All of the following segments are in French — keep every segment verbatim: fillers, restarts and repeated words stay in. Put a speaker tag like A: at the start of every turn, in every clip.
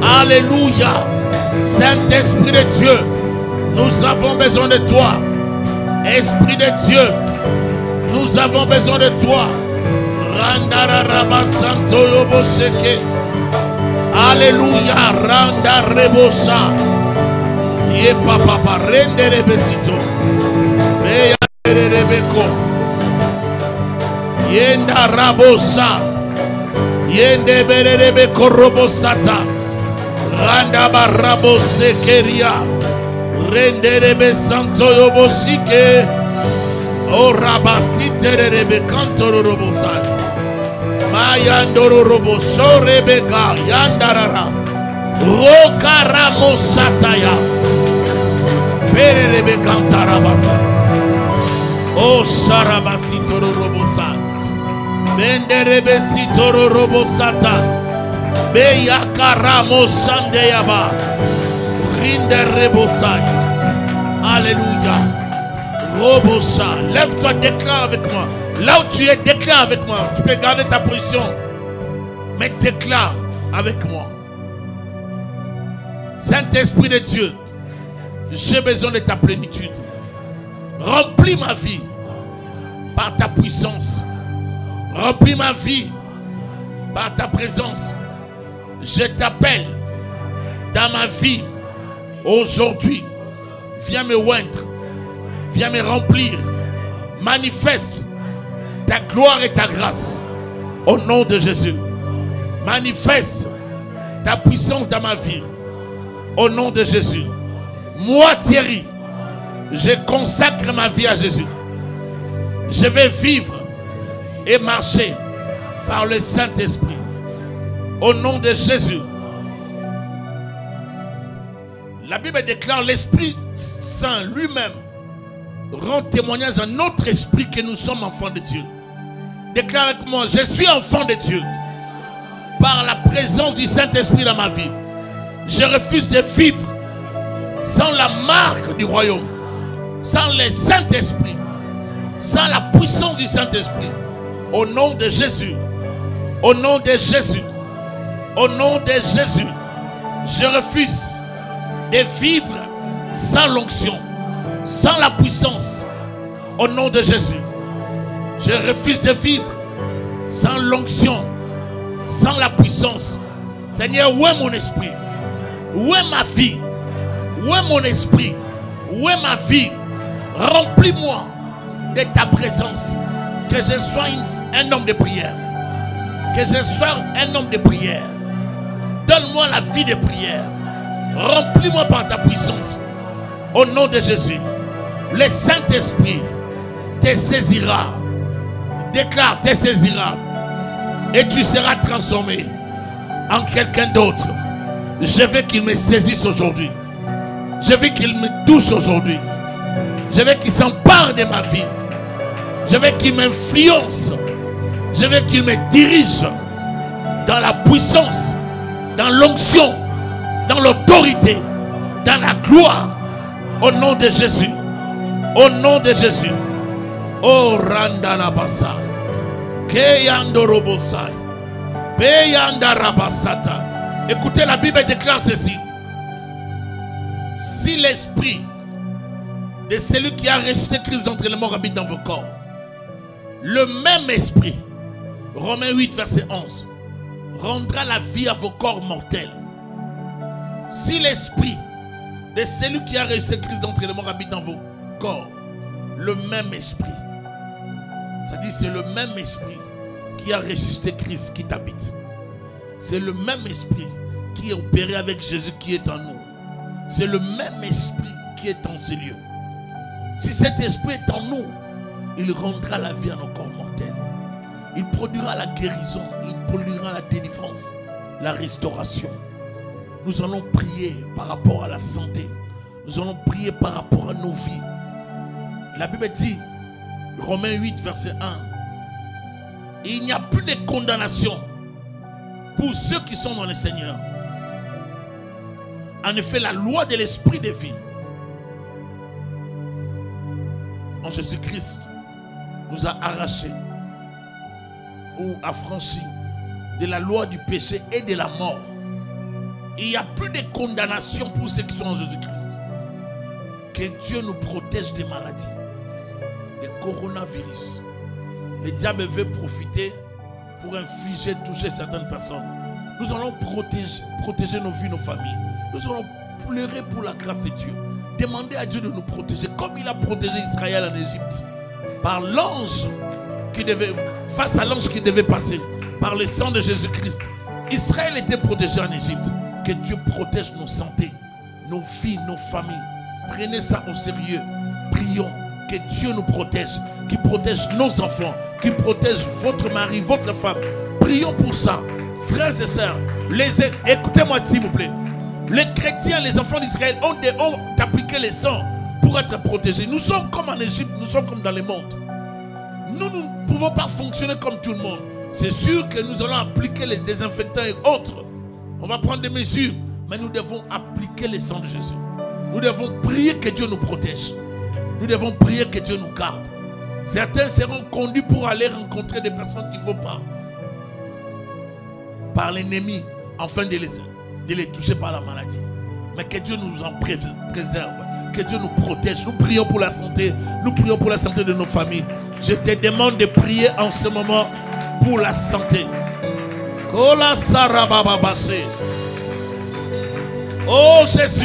A: Alléluia. Saint-Esprit de Dieu, nous avons besoin de toi. Esprit de Dieu, nous avons besoin de toi. Alléluia. Randa rebosa. Ye papa rende rebesito. Beya rebeko. Yenda rabosa. Yende rebeko robosata. Randa barabose keria. Rende rebesanto yobosike. O rabasite rebekanto robosa. Mayandoro roboso rebeka yandarara. Rokaramosataya. Pere rebekantarabasa. O sarabasito robosa. Bende rebesito robosata. Beyakaramosandeyaba. Rinde rebosai. Alléluia. Robosa. Lève-toi, déclare avec moi. Là où tu es, déclare avec moi. Tu peux garder ta position, mais déclare avec moi. Saint-Esprit de Dieu, j'ai besoin de ta plénitude. Remplis ma vie par ta puissance. Remplis ma vie par ta présence. Je t'appelle dans ma vie aujourd'hui. Viens me oindre. Viens me remplir. Manifeste ta gloire et ta grâce au nom de Jésus. Manifeste ta puissance dans ma vie au nom de Jésus. Moi Thierry, je consacre ma vie à Jésus. Je vais vivre et marcher par le Saint-Esprit au nom de Jésus. La Bible déclare l'Esprit Saint lui-même rend témoignage à notre esprit que nous sommes enfants de Dieu. Déclare avec moi, je suis enfant de Dieu par la présence du Saint-Esprit dans ma vie. Je refuse de vivre sans la marque du royaume, sans le Saint-Esprit, sans la puissance du Saint-Esprit. Au nom de Jésus, au nom de Jésus, au nom de Jésus, je refuse de vivre sans l'onction, sans la puissance. Au nom de Jésus, je refuse de vivre sans l'onction, sans la puissance. Seigneur, où est mon esprit? Où est ma vie? Où est mon esprit? Où est ma vie? Remplis-moi de ta présence. Que je sois une, un homme de prière. Que je sois un homme de prière. Donne-moi la vie de prière. Remplis-moi par ta puissance. Au nom de Jésus, le Saint-Esprit te saisira. Déclare, te saisira. Et tu seras transformé en quelqu'un d'autre. Je veux qu'il me saisisse aujourd'hui. Je veux qu'il me touche aujourd'hui. Je veux qu'il s'empare de ma vie. Je veux qu'il m'influence. Je veux qu'il me dirige dans la puissance, dans l'onction, dans l'autorité, dans la gloire. Au nom de Jésus. Au nom de Jésus. Oh Randalabasa. Keyandorobosai. Peyandarabasata. Écoutez, la Bible déclare ceci. Si l'esprit de celui qui a ressuscité Christ d'entre les morts habite dans vos corps, le même esprit, Romains huit, verset onze, rendra la vie à vos corps mortels. Si l'esprit de celui qui a ressuscité Christ d'entre les morts habite dans vos corps, le même esprit, c'est-à-dire c'est le même esprit qui a ressuscité Christ qui t'habite. C'est le même esprit qui est opéré avec Jésus qui est en nous. C'est le même esprit qui est en ces lieux. Si cet esprit est en nous, il rendra la vie à nos corps mortels. Il produira la guérison, il produira la délivrance, la restauration. Nous allons prier par rapport à la santé. Nous allons prier par rapport à nos vies. La Bible dit, Romains huit, verset un, il n'y a plus de condamnation pour ceux qui sont dans le Seigneur. En effet, la loi de l'esprit de vie en Jésus-Christ nous a arrachés ou affranchis de la loi du péché et de la mort. Il n'y a plus de condamnation pour ceux qui sont en Jésus-Christ. Que Dieu nous protège des maladies, des coronavirus. Le diable veut profiter pour infliger, toucher certaines personnes. Nous allons protéger, protéger nos vies, nos familles. Nous allons pleurer pour la grâce de Dieu. Demander à Dieu de nous protéger, comme il a protégé Israël en Égypte. Par l'ange qui devait, face à l'ange qui devait passer, par le sang de Jésus-Christ. Israël était protégé en Égypte. Que Dieu protège nos santé, nos vies, nos familles. Prenez ça au sérieux. Prions que Dieu nous protège, qu'il protège nos enfants, qu'il protège votre mari, votre femme. Prions pour ça. Frères et sœurs, écoutez-moi s'il vous plaît. Les chrétiens, les enfants d'Israël ont, ont appliqué les sangs pour être protégés. Nous sommes comme en Égypte, nous sommes comme dans le monde. Nous, nous ne pouvons pas fonctionner comme tout le monde. C'est sûr que nous allons appliquer les désinfectants et autres. On va prendre des mesures, mais nous devons appliquer les sangs de Jésus. Nous devons prier que Dieu nous protège. Nous devons prier que Dieu nous garde. Certains seront conduits pour aller rencontrer des personnes qu'il ne faut pas. Par l'ennemi, afin de les, de les toucher par la maladie. Mais que Dieu nous en préserve. Que Dieu nous protège. Nous prions pour la santé. Nous prions pour la santé de nos familles. Je te demande de prier en ce moment pour la santé. Oh Jésus.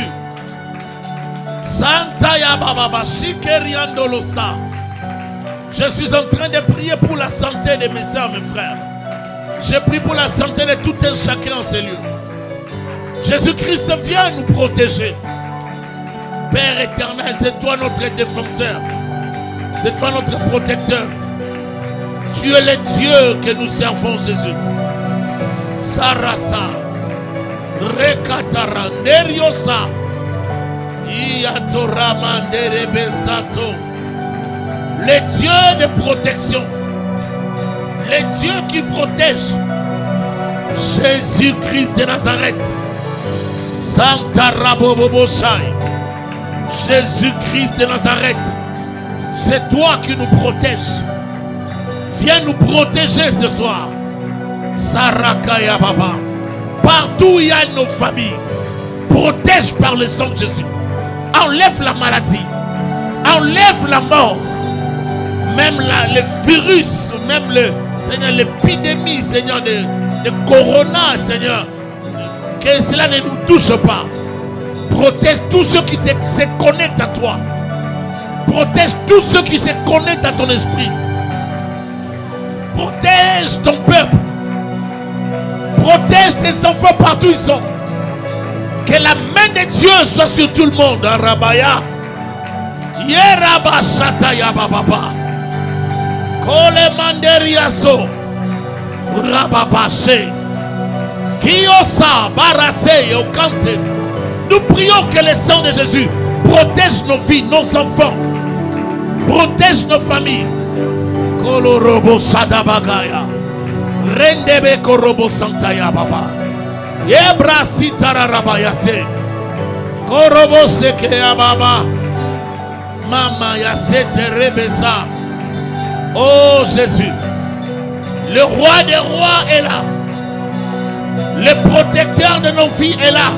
A: Santa ya baba shikeriandolosa. Je suis en train de prier pour la santé de mes soeurs, mes frères. Je prie pour la santé de tout un chacun en ces lieux. Jésus-Christ vient nous protéger. Père éternel, c'est toi notre défenseur. C'est toi notre protecteur. Tu es le Dieu que nous servons, Jésus. Sarasa, Rekatara, Neriosa, Iatorama, Nerebesato. Le Dieu de protection. Le Dieu qui protège. Jésus-Christ de Nazareth. Santa Raboboboshai. Jésus-Christ de Nazareth. C'est toi qui nous protèges. Viens nous protéger ce soir. Sarakaya Baba. Partout où il y a nos familles, protège par le sang de Jésus. Enlève la maladie. Enlève la mort. Même la, le virus, même le Seigneur, l'épidémie, Seigneur, de, de corona, Seigneur. Que cela ne nous touche pas. Protège tous ceux qui te, se connectent à toi. Protège tous ceux qui se connectent à ton esprit. Protège ton peuple. Protège tes enfants partout où ils sont. Que la main de Dieu soit sur tout le monde. Rabaya. Yeraba Shataya Baba. Kole Manderiaso. Rababashe. Kiosa Barase Okante. Nous prions que le sang de Jésus protège nos vies, nos enfants. Protège nos familles. Kolorobo Sadabagaya. Rendebe Korobo Santaya Baba. Yebra Sitara Rabayase. Korobo Sekea Baba. Mama Yasete Rebesa. Oh Jésus. Le roi des rois est là. Le protecteur de nos vies est là.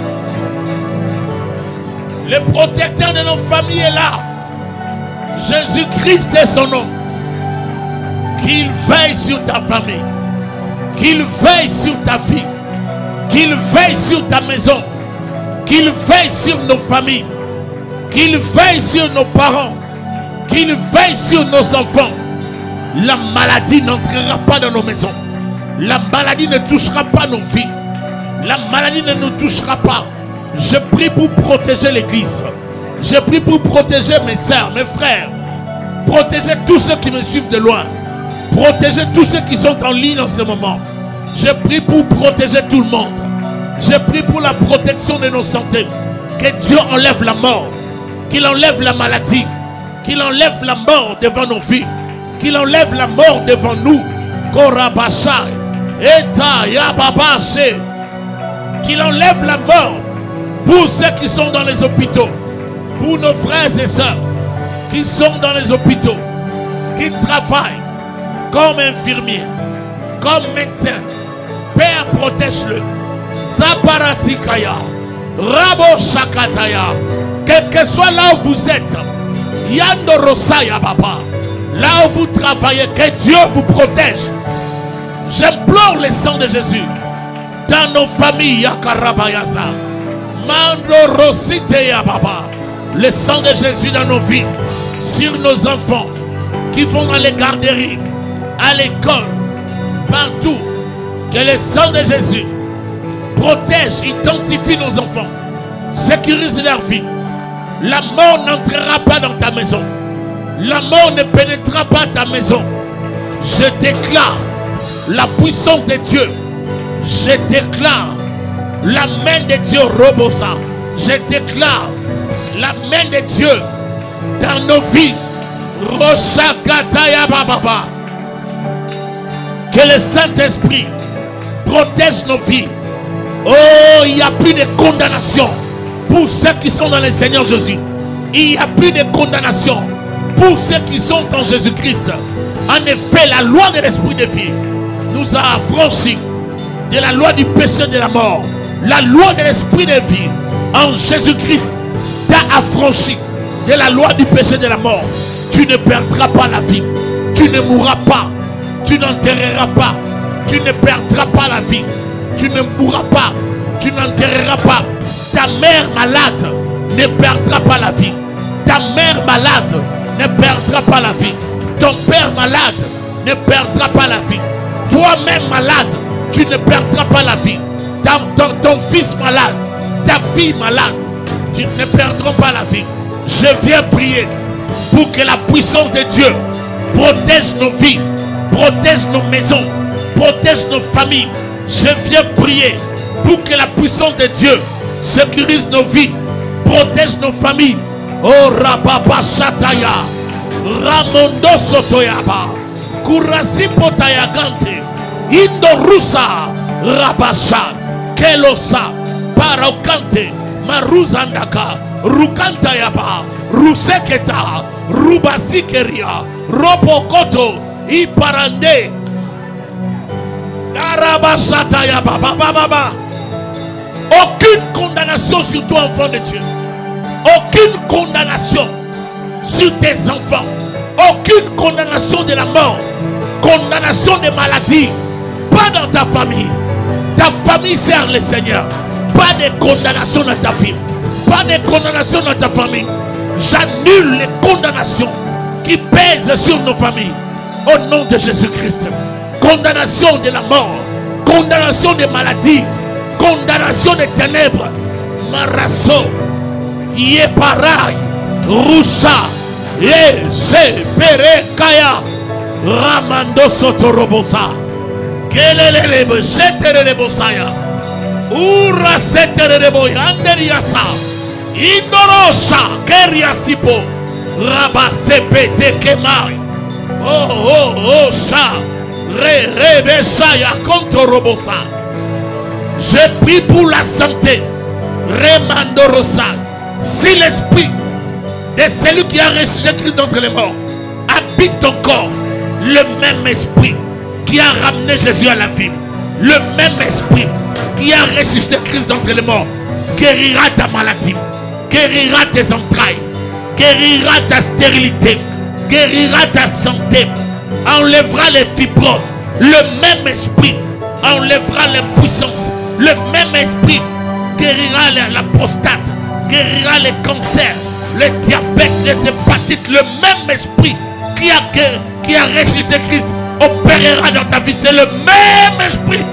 A: Le protecteur de nos familles est là. Jésus-Christ est son nom. Qu'il veille sur ta famille. Qu'il veille sur ta vie. Qu'il veille sur ta maison. Qu'il veille sur nos familles. Qu'il veille sur nos parents. Qu'il veille sur nos enfants. La maladie n'entrera pas dans nos maisons. La maladie ne touchera pas nos vies. La maladie ne nous touchera pas. Je prie pour protéger l'église. Je prie pour protéger mes soeurs, mes frères. Protéger tous ceux qui me suivent de loin. Protéger tous ceux qui sont en ligne en ce moment. Je prie pour protéger tout le monde. Je prie pour la protection de nos santé. Que Dieu enlève la mort. Qu'il enlève la maladie. Qu'il enlève la mort devant nos vies. Qu'il enlève la mort devant nous. Korabasha. Eta Yababashe. Qu'il enlève la mort pour ceux qui sont dans les hôpitaux. Pour nos frères et sœurs qui sont dans les hôpitaux. Qui travaillent comme infirmiers. Comme médecins. Père, protège-le. Zaparasikaya. Rabo Shakataya. Quel que soit là où vous êtes. Yando Rosaya Baba. Là où vous travaillez, que Dieu vous protège. J'implore le sang de Jésus dans nos familles. Yakarabayasa. Mando Rositeya Baba. Le sang de Jésus dans nos vies, sur nos enfants qui vont dans les garderies, à l'école, partout. Que le sang de Jésus protège, identifie nos enfants, sécurise leur vie. La mort n'entrera pas dans ta maison. La mort ne pénétrera pas ta maison. Je déclare la puissance de Dieu. Je déclare la main de Dieu, Robosa. Je déclare la main de Dieu dans nos vies. Roshakataya Baba. Que le Saint-Esprit protège nos vies. Oh, il n'y a plus de condamnation pour ceux qui sont dans le Seigneur Jésus. Il n'y a plus de condamnation pour ceux qui sont en Jésus-Christ. En effet, la loi de l'esprit de vie nous a affranchis de la loi du péché et de la mort. La loi de l'esprit de vie en Jésus-Christ t'a affranchi de la loi du péché et de la mort. Tu ne perdras pas la vie. Tu ne mourras pas. Tu n'enterreras pas. Tu ne perdras pas la vie. Tu ne mourras pas. Tu n'enterreras pas. Ta mère malade ne perdra pas la vie. Ta mère malade ne perdra pas la vie. Ton père malade ne perdra pas la vie. Toi-même malade, tu ne perdras pas la vie. Ta, ton, ton fils malade, ta fille malade, tu ne perdras pas la vie. Je viens prier pour que la puissance de Dieu protège nos vies, protège nos maisons, protège nos familles. Je viens prier pour que la puissance de Dieu sécurise nos vies, protège nos familles. Oh Rababa Shataya, Ramondo Sotoyaba, Kurasi Potayagante, Indorusa, Rabasha, Kelosa, Paraukante, Maruzandaka, Rukantayaba, Ruseketa, Rubasikeria, Robokoto, Iparande, Arabashatayaba, Baba Baba. Aucune condamnation sur toi, enfant de Dieu. Aucune condamnation sur tes enfants. Aucune condamnation de la mort. Condamnation des maladies. Pas dans ta famille. Ta famille sert le Seigneur. Pas de condamnation dans ta vie. Pas de condamnation dans ta famille. J'annule les condamnations qui pèsent sur nos familles. Au nom de Jésus-Christ. Condamnation de la mort. Condamnation des maladies. Condamnation des ténèbres. Marasso. Yeparai. Rusha. Yese. Perekaya. Ramando Sotorobosa. Kelelelebe. Sheterelebosaya. Ura Setereleboya. Anderiasa. Indorosha. Keriasipo. Rabasepete Kemai. Oh, oh, oh, ça. Re, re, besaya. Kontorobosa. Je prie pour la santé. Remandorosa. Si l'esprit de celui qui a ressuscité Christ d'entre les morts habite ton corps, le même esprit qui a ramené Jésus à la vie, le même esprit qui a ressuscité Christ d'entre les morts, guérira ta maladie, guérira tes entrailles, guérira ta stérilité, guérira ta santé, enlèvera les fibromes. Le même esprit enlèvera les puissances. Le même esprit guérira la, la prostate, guérira les cancers, le diabète, les hépatites. Le même esprit qui a, qui a ressuscité Christ opérera dans ta vie. C'est le même esprit.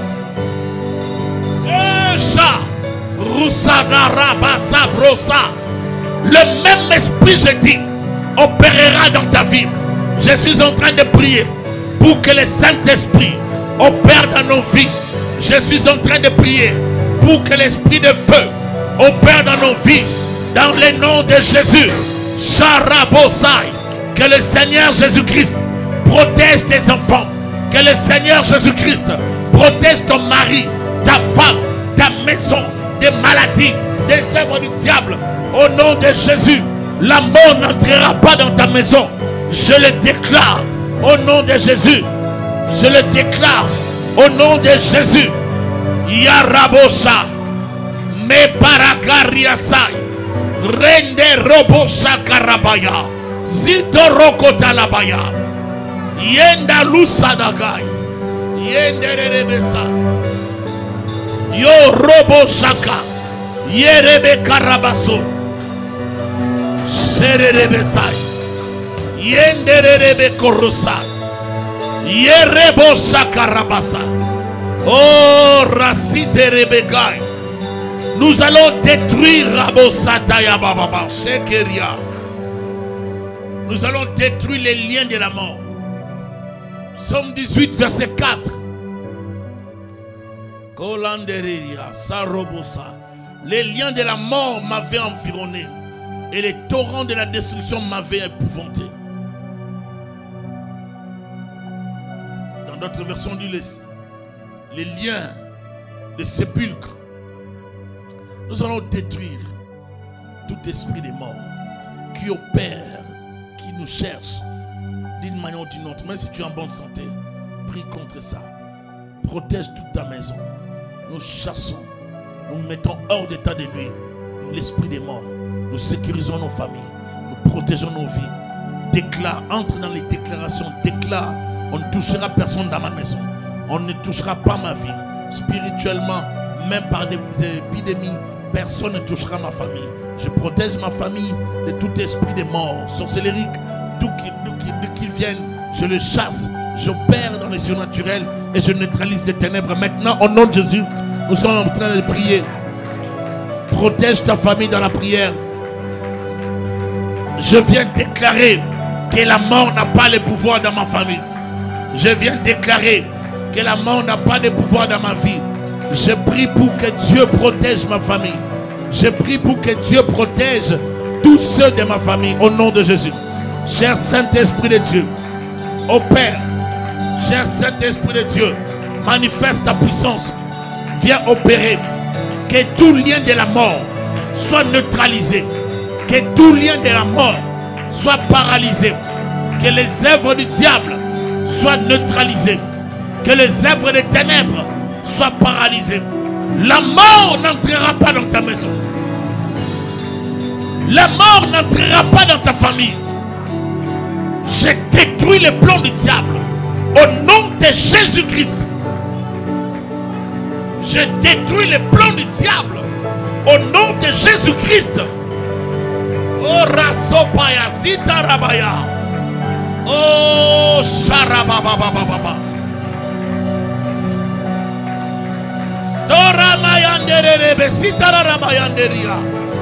A: Le même esprit, je dis, opérera dans ta vie. Je suis en train de prier pour que le Saint-Esprit opère dans nos vies. Je suis en train de prier pour que l'esprit de feu opère dans nos vies. Dans le nom de Jésus. Charabosai. Que le Seigneur Jésus-Christ protège tes enfants. Que le Seigneur Jésus-Christ protège ton mari, ta femme, ta maison, des maladies, des œuvres du diable. Au nom de Jésus, la mort n'entrera pas dans ta maison. Je le déclare au nom de Jésus. Je le déclare au nom de Jésus. Yarabosa. Me parakariasai. Rende robosa karabaya. Zito rokota labaya. Yenda lusadagai. Yende rebesa. Yo robosaka. Yerebe karabaso. Serebesai. Yende rebe korosai. Yerebosa karabasa. Oh rasite rebegai. Nous allons détruire Rabosataya Bababa, Shekeria. Nous allons détruire les liens de la mort. Psaume dix-huit, verset quatre. Kolanderia, Sarobosa. Les liens de la mort m'avaient environné et les torrents de la destruction m'avaient épouvanté. Dans d'autres versions, dit les, les liens de sépulcre. Nous allons détruire tout esprit de mort qui opère, qui nous cherche d'une manière ou d'une autre. Même si tu es en bonne santé, prie contre ça. Protège toute ta maison. Nous chassons, nous mettons hors d'état de nuire l'esprit des morts. Nous sécurisons nos familles, nous protégeons nos vies. Déclare, entre dans les déclarations, déclare, on ne touchera personne dans ma maison. On ne touchera pas ma vie. Spirituellement, même par des épidémies, personne ne touchera ma famille. Je protège ma famille de tout esprit de mort, sorcellerie, d'où qu'il vienne. Je le chasse, j'opère dans les surnaturels et je neutralise les ténèbres. Maintenant, au nom de Jésus, nous sommes en train de prier. Protège ta famille dans la prière. Je viens déclarer que la mort n'a pas le pouvoir dans ma famille. Je viens déclarer que la mort n'a pas de pouvoir dans ma vie. Je prie pour que Dieu protège ma famille. Je prie pour que Dieu protège tous ceux de ma famille au nom de Jésus. Cher Saint-Esprit de Dieu, opère. Cher Saint-Esprit de Dieu, manifeste ta puissance. Viens opérer. Que tout lien de la mort soit neutralisé. Que tout lien de la mort soit paralysé. Que les œuvres du diable soient neutralisées. Que les œuvres des ténèbres soient paralysées. La mort n'entrera pas dans ta maison. La mort n'entrera pas dans ta famille. Je détruis les plans du diable au nom de Jésus-Christ. Je détruis les plans du diable au nom de Jésus-Christ. Oh Rasopaya Sitarabaya. Oh Sharabababababa. Toramayanderebe Sitararabayanderia.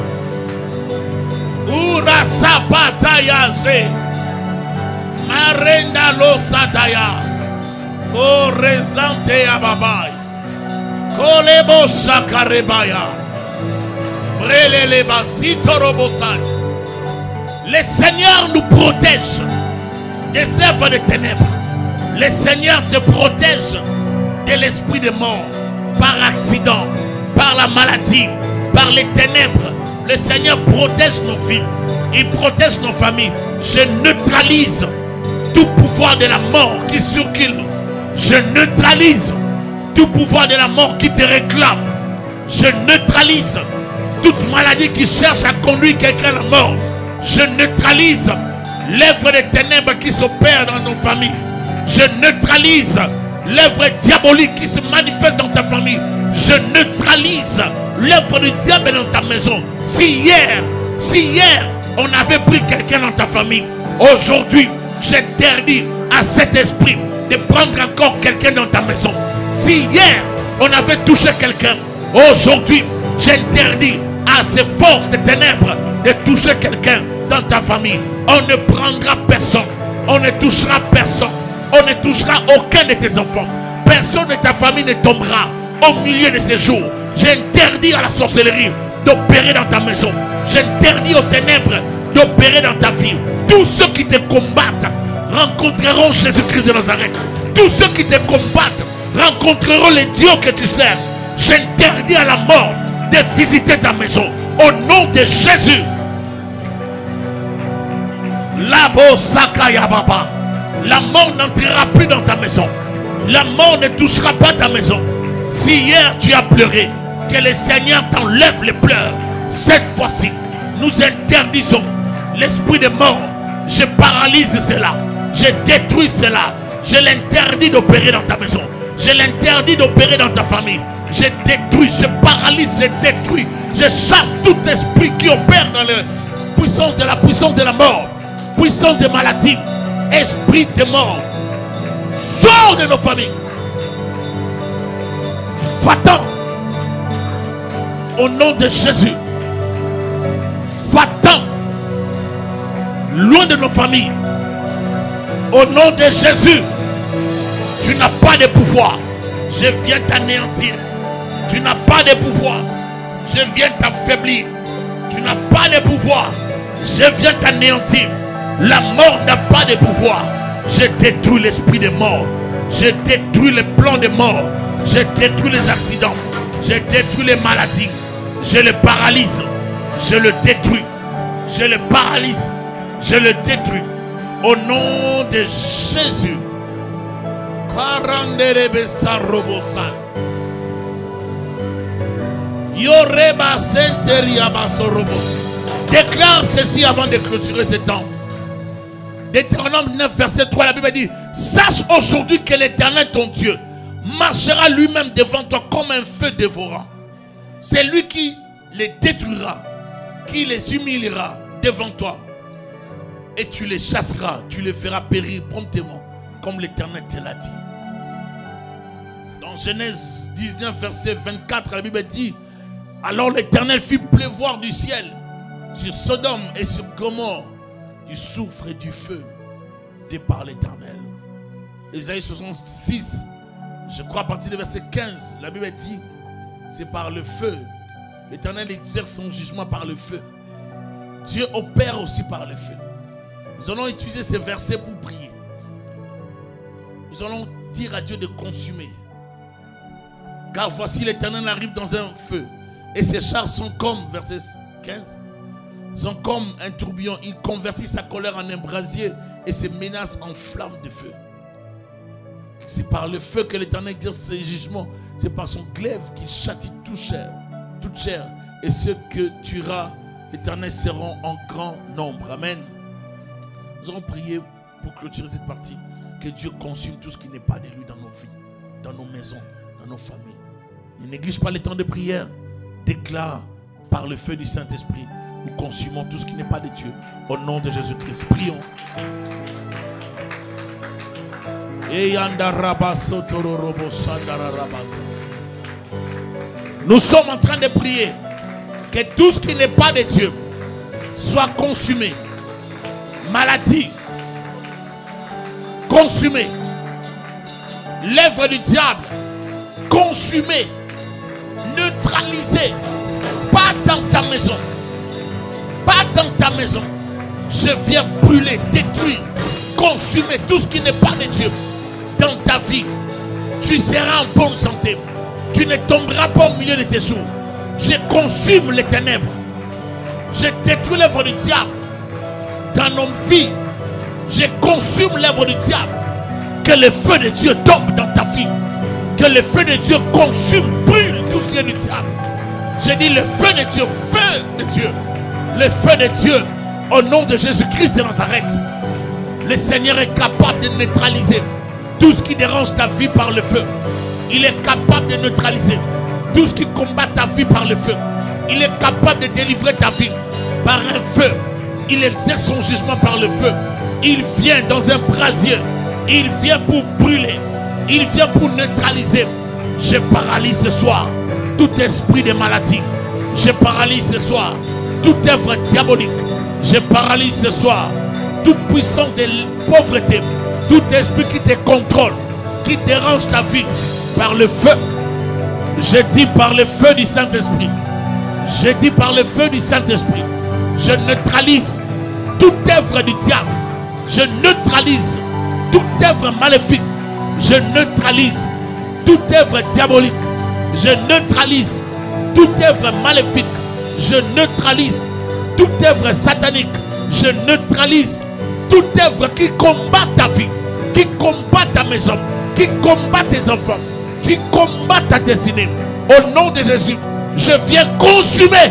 A: Ura Sapatayaje. Marenda Losadaya. Oh Rezante Ababai. Kolebo Shakarebaya. Breleleba Sitorobosai. Le Seigneur nous protège des œuvres de ténèbres. Le Seigneur te protège de l'esprit de mort. Par accident, par la maladie, par les ténèbres. Le Seigneur protège nos vies. Il protège nos familles. Je neutralise tout pouvoir de la mort qui circule. Je neutralise tout pouvoir de la mort qui te réclame. Je neutralise toute maladie qui cherche à conduire quelqu'un à la mort. Je neutralise l'œuvre des ténèbres qui s'opère dans nos familles. Je neutralise l'œuvre diabolique qui se manifeste dans ta famille. Je neutralise l'œuvre du diable dans ta maison. Si hier, si hier, on avait pris quelqu'un dans ta famille, aujourd'hui, j'interdis à cet esprit de prendre encore quelqu'un dans ta maison. Si hier, on avait touché quelqu'un, aujourd'hui, j'interdis à ces forces de ténèbres de toucher quelqu'un dans ta famille. On ne prendra personne. On ne touchera personne. On ne touchera aucun de tes enfants. Personne de ta famille ne tombera au milieu de ces jours. J'interdis à la sorcellerie d'opérer dans ta maison. J'interdis aux ténèbres d'opérer dans ta vie. Tous ceux qui te combattent rencontreront Jésus-Christ de Nazareth. Tous ceux qui te combattent rencontreront les dieux que tu sers. J'interdis à la mort de visiter ta maison. Au nom de Jésus. Labo Sakaya Baba. La mort n'entrera plus dans ta maison. La mort ne touchera pas ta maison. Si hier tu as pleuré, que le Seigneur t'enlève les pleurs. Cette fois-ci, nous interdisons l'esprit de mort. Je paralyse cela. Je détruis cela. Je l'interdis d'opérer dans ta maison. Je l'interdis d'opérer dans ta famille. Je détruis, je paralyse, je détruis. Je chasse tout esprit qui opère dans la puissance de la puissance de la mort. Puissance de maladie. Esprit de mort. Sors de nos familles. Va-t'en. Au nom de Jésus. Va-t'en. Loin de nos familles. Au nom de Jésus. Tu n'as pas de pouvoir. Je viens t'anéantir. Tu n'as pas de pouvoir. Je viens t'affaiblir. Tu n'as pas de pouvoir. Je viens t'anéantir. La mort n'a pas de pouvoir. Je détruis l'esprit de mort. Je détruis les plans de mort. Je détruis les accidents. Je détruis les maladies. Je le paralyse. Je le détruis. Je le paralyse. Je le détruis. Au nom de Jésus. Déclare ceci avant de clôturer ce temps. Deutéronome neuf, verset trois, la Bible dit: sache aujourd'hui que l'Éternel ton Dieu marchera lui-même devant toi comme un feu dévorant. C'est lui qui les détruira, qui les humiliera devant toi. Et tu les chasseras, tu les feras périr promptement, comme l'Éternel te l'a dit. Dans Genèse dix-neuf, verset vingt-quatre, la Bible dit: alors l'Éternel fit pleuvoir du ciel sur Sodome et sur Gomorrhe du soufre et du feu de par l'Éternel. Ésaïe soixante-six, je crois à partir du verset quinze, la Bible dit: c'est par le feu. L'Éternel exerce son jugement par le feu. Dieu opère aussi par le feu. Nous allons utiliser ces versets pour prier. Nous allons dire à Dieu de consumer. Car voici l'Éternel arrive dans un feu. Et ses chars sont comme, verset quinze, sont comme un tourbillon. Il convertit sa colère en un brasier et ses menaces en flammes de feu. C'est par le feu que l'Éternel exerce ses jugements. C'est par son glaive qu'il châtie tout chair, toute chair. Et ceux que tuera l'Éternel seront en grand nombre. Amen. Nous allons prier pour clôturer cette partie. Que Dieu consume tout ce qui n'est pas de lui dans nos vies, dans nos maisons, dans nos familles. Ne néglige pas les temps de prière. Déclare par le feu du Saint-Esprit: nous consumons tout ce qui n'est pas de Dieu. Au nom de Jésus-Christ, prions. Nous sommes en train de prier que tout ce qui n'est pas de Dieu soit consumé. Maladie, consumé. L'œuvre du diable, consumé. Neutralisé. Pas dans ta maison. Pas dans ta maison. Je viens brûler, détruire, consumer tout ce qui n'est pas de Dieu dans ta vie. Tu seras en bonne santé. Tu ne tomberas pas au milieu de tes jours. Je consume les ténèbres. Je détruis l'œuvre du diable dans nos vies. Je consume l'œuvre du diable. Que le feu de Dieu tombe dans ta vie. Que le feu de Dieu consume, brûle tout ce qui est du diable. Je dis le feu de Dieu, feu de Dieu. Le feu de Dieu, au nom de Jésus-Christ de Nazareth. Le Seigneur est capable de neutraliser tout ce qui dérange ta vie par le feu. Il est capable de neutraliser tout ce qui combat ta vie par le feu. Il est capable de délivrer ta vie par un feu. Il exerce son jugement par le feu. Il vient dans un brasier. Il vient pour brûler. Il vient pour neutraliser. Je paralyse ce soir tout esprit de maladie. Je paralyse ce soir toute œuvre diabolique. Je paralyse ce soir toute puissance de pauvreté. Tout esprit qui te contrôle, qui dérange ta vie par le feu. Je dis par le feu du Saint-Esprit. Je dis par le feu du Saint-Esprit. Je neutralise toute œuvre du diable. Je neutralise toute œuvre maléfique. Je neutralise toute œuvre diabolique. Je neutralise toute œuvre maléfique. Je neutralise toute œuvre satanique. Je neutralise toute œuvre qui combat ta vie, qui combat ta maison, qui combat tes enfants. qui combat ta destinée. Au nom de Jésus, je viens consumer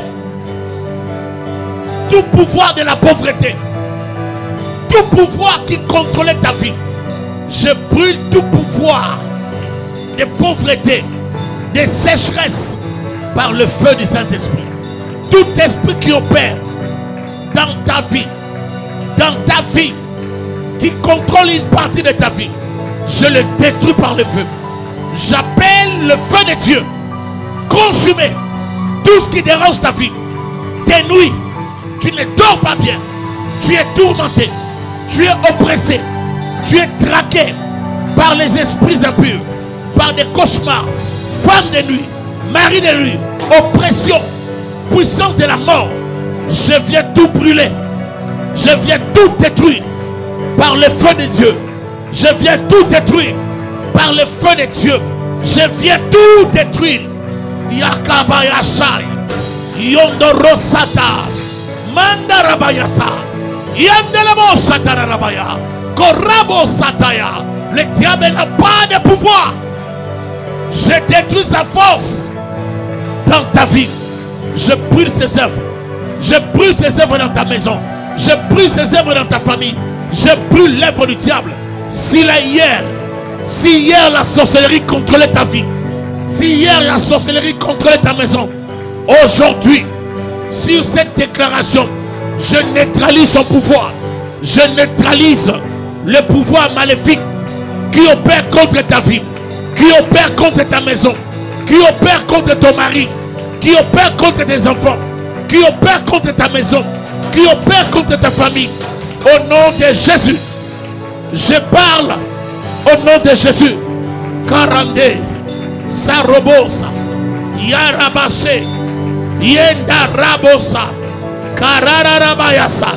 A: tout pouvoir de la pauvreté, tout pouvoir qui contrôlait ta vie. Je brûle tout pouvoir de pauvreté, de sécheresse par le feu du Saint-Esprit. Tout esprit qui opère dans ta vie, dans ta vie, qui contrôle une partie de ta vie, je le détruis par le feu. J'appelle le feu de Dieu. Consumer tout ce qui dérange ta vie. Tes nuits, tu ne dors pas bien. Tu es tourmenté. Tu es oppressé. Tu es traqué par les esprits impurs, par des cauchemars, femme de nuit, mari de nuit, oppression, puissance de la mort. Je viens tout brûler. Je viens tout détruire par le feu de Dieu. Je viens tout détruire par le feu de Dieu. Je viens tout détruire. Yakabayasai, Yondorosata, Mandarabayasa, Yandelamo Satarabaya, Korabo Sataya. Le diable n'a pas de pouvoir. Je détruis sa force dans ta vie. Je brûle ses œuvres. Je brûle ses œuvres dans ta maison. Je brûle ses œuvres dans ta famille. Je brûle l'œuvre du diable. Si la hier, si hier la sorcellerie contrôlait ta vie, si hier la sorcellerie contrôlait ta maison, aujourd'hui, sur cette déclaration, je neutralise son pouvoir. Je neutralise le pouvoir maléfique qui opère contre ta vie, qui opère contre ta maison, qui opère contre ton mari, qui opère contre tes enfants, qui opère contre ta maison, qui opère contre ta famille. Au nom de Jésus, je parle au nom de Jésus. Karande, Sarobosa, Yarabase, Yenda Rabosa, Kararabayasa,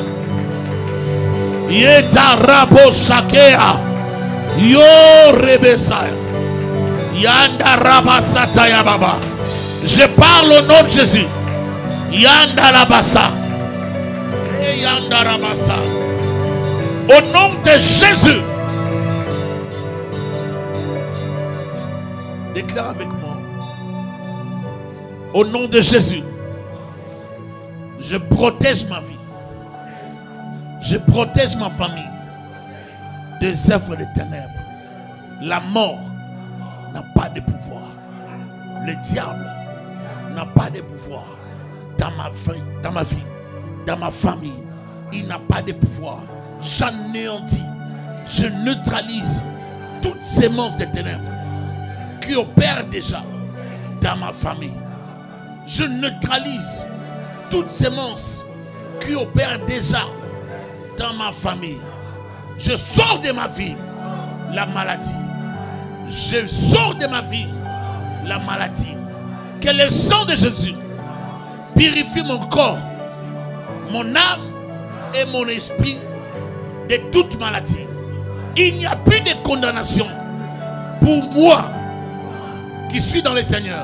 A: Yenda Rabosakea, Yo Rebesa, Yanda Rabasata Yababa. Je parle au nom de Jésus. Yanda Rabasa, Yanda Rabasa. Au nom de Jésus. Déclare avec moi. Au nom de Jésus. Je protège ma vie. Je protège ma famille des œuvres des ténèbres. La mort n'a pas de pouvoir. Le diable n'a pas de pouvoir dans ma vie, dans ma vie, dans ma famille. Il n'a pas de pouvoir. J'anéantis, je neutralise toutes ces monstres des ténèbres qui opèrent déjà dans ma famille. Je neutralise toutes ces monstres qui opèrent déjà dans ma famille. Je sors de ma vie la maladie. Je sors de ma vie la maladie. Que le sang de Jésus purifie mon corps, mon âme et mon esprit de toute maladie. Il n'y a plus de condamnation pour moi qui suis dans le Seigneur.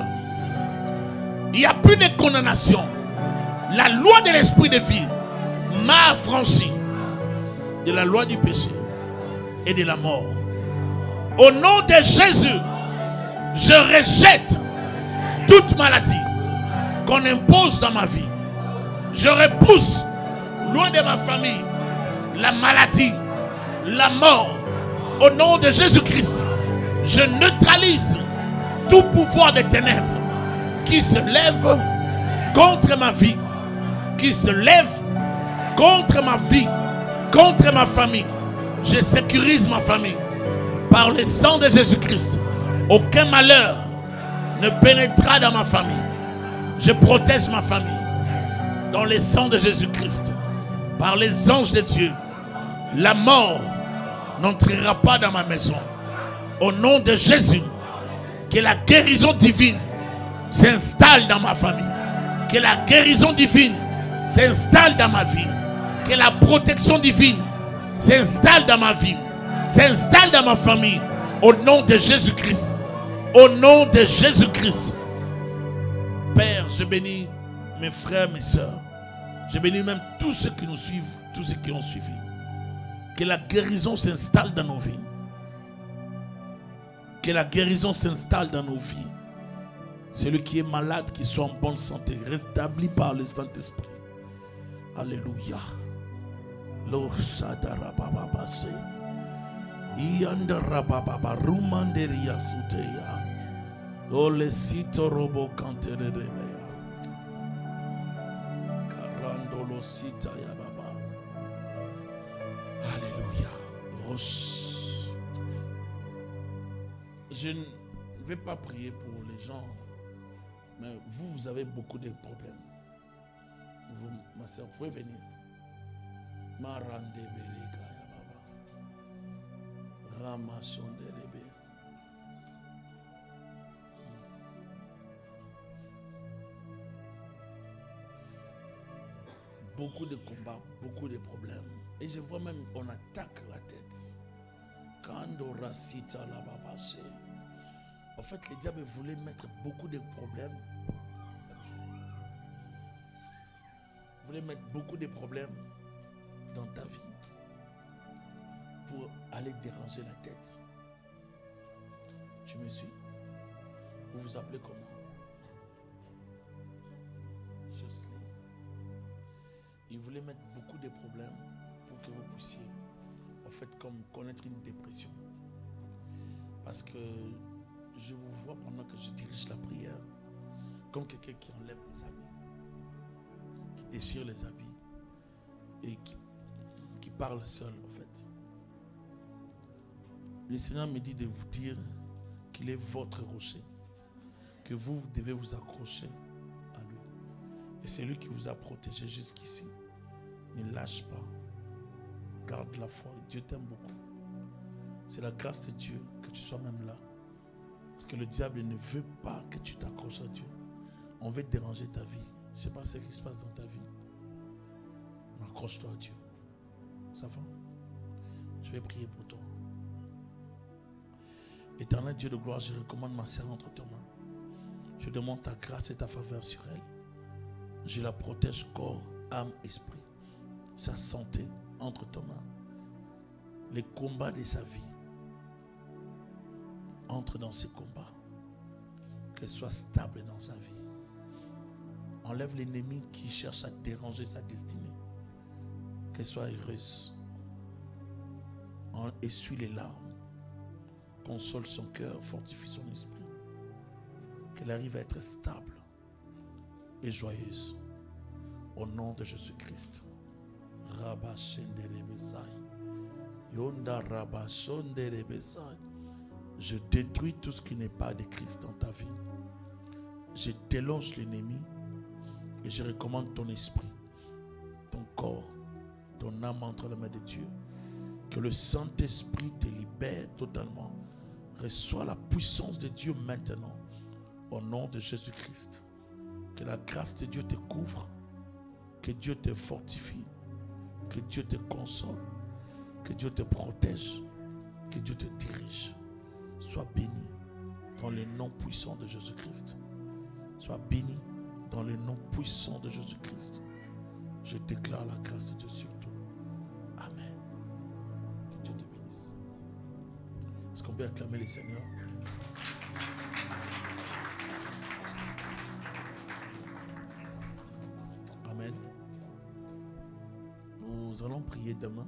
A: Il n'y a plus de condamnation. La loi de l'esprit de vie m'a affranchi de la loi du péché et de la mort. Au nom de Jésus, je rejette toute maladie qu'on impose dans ma vie. Je repousse loin de ma famille la maladie, la mort. Au nom de Jésus-Christ, je neutralise tout pouvoir des ténèbres qui se lève contre ma vie, qui se lève contre ma vie, contre ma famille. Je sécurise ma famille par le sang de Jésus-Christ. Aucun malheur ne pénétrera dans ma famille. Je protège ma famille dans le sang de Jésus-Christ. Par les anges de Dieu, la mort n'entrera pas dans ma maison. Au nom de Jésus, que la guérison divine s'installe dans ma famille. Que la guérison divine s'installe dans ma vie. Que la protection divine s'installe dans ma vie, s'installe dans ma famille. Au nom de Jésus-Christ. Au nom de Jésus-Christ. Père, je bénis mes frères, mes sœurs. Je bénis même tous ceux qui nous suivent, tous ceux qui ont suivi. Que la guérison s'installe dans nos vies. Que la guérison s'installe dans nos vies. Celui qui est malade, qui soit en bonne santé, rétabli par le Saint-Esprit. Alléluia. Lo shadara baba base. Iyandara baba barumanderia suteya. Ole sito robo kanterebeya. Karandolo sita ya baba. Alléluia. Rosh. Je ne vais pas prier pour les gens, mais vous, vous avez beaucoup de problèmes. Vous, ma soeur, vous pouvez venir. Marande bereka ya baba. Ramasonderebe. Beaucoup de combats, beaucoup de problèmes. Et je vois même, on attaque la tête. Kando rasita la babase. En fait, le diable voulait mettre beaucoup de problèmes. Il voulait mettre beaucoup de problèmes dans ta vie pour aller déranger la tête. Tu me suis? Vous vous appelez comment? Jocelyne. Il voulait mettre beaucoup de problèmes pour que vous puissiez, en fait, comme connaître une dépression. Parce que je vous vois pendant que je dirige la prière, comme quelqu'un qui enlève les habits, qui déchire les habits et qui, qui parle seul, en fait. Le Seigneur me dit de vous dire qu'il est votre rocher, que vous, vous devez vous accrocher à lui. Et c'est lui qui vous a protégé jusqu'ici. Ne lâche pas. Garde la foi. Dieu t'aime beaucoup. C'est la grâce de Dieu que tu sois même là. Parce que le diable ne veut pas que tu t'accroches à Dieu. On veut déranger ta vie. Je ne sais pas ce qui se passe dans ta vie. Mais accroche-toi à Dieu. Ça va? Je vais prier pour toi. Éternel Dieu de gloire, je recommande ma sœur entre tes mains. Je demande ta grâce et ta faveur sur elle. Je la protège corps, âme, esprit. Sa santé entre tes mains. Les combats de sa vie. Entre dans ces combats. Qu'elle soit stable dans sa vie. Enlève l'ennemi qui cherche à déranger sa destinée. Qu'elle soit heureuse. Essuie les larmes. Console son cœur, fortifie son esprit. Qu'elle arrive à être stable et joyeuse. Au nom de Jésus-Christ. Rabba Shendere Besai. Yonda Rabba Shendere Besai. Je détruis tout ce qui n'est pas de Christ dans ta vie. Je déloge l'ennemi et je recommande ton esprit, ton corps, ton âme entre les mains de Dieu. Que le Saint-Esprit te libère totalement. Reçois la puissance de Dieu maintenant. Au nom de Jésus-Christ. Que la grâce de Dieu te couvre. Que Dieu te fortifie. Que Dieu te console. Que Dieu te protège. Que Dieu te dirige. Sois béni dans le nom puissant de Jésus-Christ. Sois béni dans le nom puissant de Jésus-Christ. Je déclare la grâce de Dieu sur toi. Amen. Que Dieu te bénisse. Est-ce qu'on peut acclamer le Seigneur? Amen. Nous allons prier demain.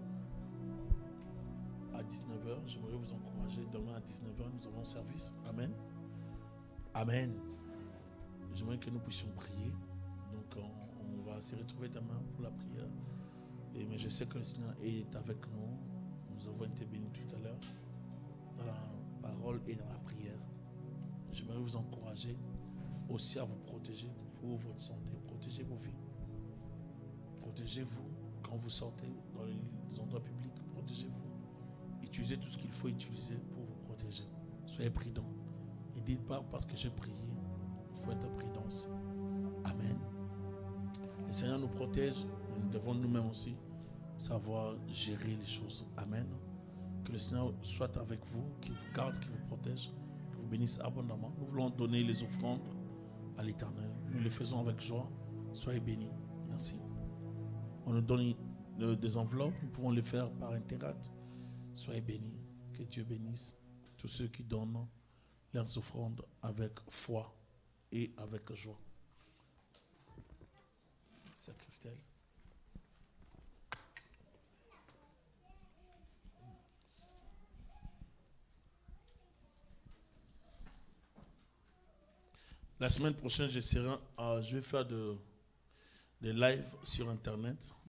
A: À dix-neuf heures, j'aimerais vous encourager. Demain à dix-neuf heures, nous avons service. Amen. Amen. J'aimerais que nous puissions prier. Donc, on, on va se retrouver demain pour la prière. Et, mais je sais que le Seigneur est avec nous. Nous avons été bénis tout à l'heure dans la parole et dans la prière. J'aimerais vous encourager aussi à vous protéger pour votre santé. Protégez vos vies. Protégez-vous quand vous sortez dans les endroits publics. Protégez-vous. Utilisez tout ce qu'il faut utiliser pour vous protéger. Soyez prudents. Ne dites pas parce que j'ai prié. Il faut être prudent aussi. Amen. Le Seigneur nous protège. Et nous devons nous-mêmes aussi savoir gérer les choses. Amen. Que le Seigneur soit avec vous, qu'il vous garde, qu'il vous protège, qu'il vous bénisse abondamment. Nous voulons donner les offrandes à l'Éternel. Nous les faisons avec joie. Soyez bénis. Merci. On nous donne des enveloppes. Nous pouvons les faire par Interact. Soyez bénis. Que Dieu bénisse tous ceux qui donnent leurs offrandes avec foi et avec joie. C'est Christelle. La semaine prochaine, je, serai, euh, je vais faire de, des lives sur Internet.